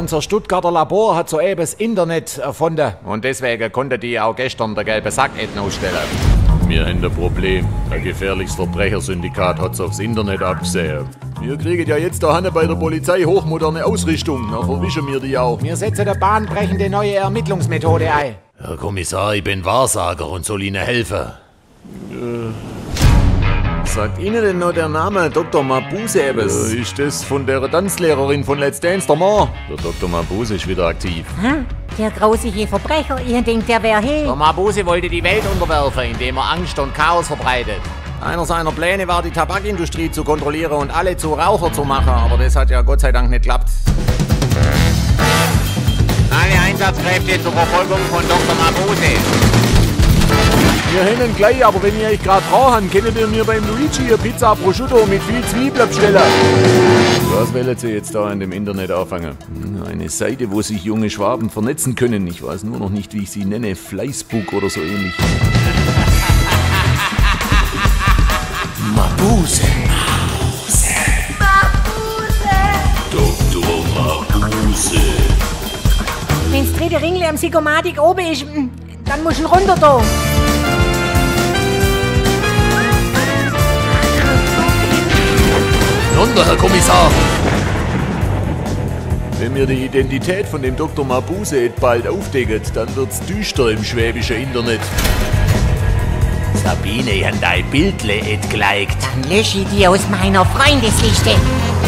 unser Stuttgarter Labor hat soeben das Internet erfunden. Und deswegen konnte die auch gestern der gelbe Sack ausstellen. Wir haben ein Problem. Ein gefährliches Verbrechersyndikat hat's aufs Internet abgesehen. Wir kriegen ja jetzt da bei der Polizei hochmoderne Ausrüstung. Dann verwischen wir die auch. Wir setzen eine bahnbrechende neue Ermittlungsmethode ein. Herr Kommissar, ich bin Wahrsager und soll Ihnen helfen. Sagt Ihnen denn noch der Name Dr. Mabuse etwas? Ist das von der Tanzlehrerin von Let's Dance, der Ma? Der Dr. Mabuse ist wieder aktiv. Hm? Der grausige Verbrecher, ihr denkt, der wäre Der hey. Mabuse wollte die Welt unterwerfen, indem er Angst und Chaos verbreitet. Einer seiner Pläne war, die Tabakindustrie zu kontrollieren und alle zu Raucher zu machen, aber das hat ja Gott sei Dank nicht geklappt. Alle Einsatzkräfte zur Verfolgung von Dr. Mabuse. Wir haben gleich, aber wenn ihr euch gerade brauchen, könnt ihr mir beim Luigi hier Pizza Prosciutto mit viel Zwiebeln bestellen. Was wollen Sie jetzt da in dem Internet anfangen? Eine Seite, wo sich junge Schwaben vernetzen können. Ich weiß nur noch nicht, wie ich sie nenne. Fleißbook oder so ähnlich. Mabuse. Dr. Mabuse. Wenn's dritte Ringli am Psychomatik oben ist, dann muss ich ihn runter da. Runter, Herr Kommissar. Wenn mir die Identität von dem Dr. Mabuse bald aufdecken, dann wird's düster im schwäbischen Internet. Sabine, ich hab dein Bildle geliked. Dann lösche ich die aus meiner Freundesliste.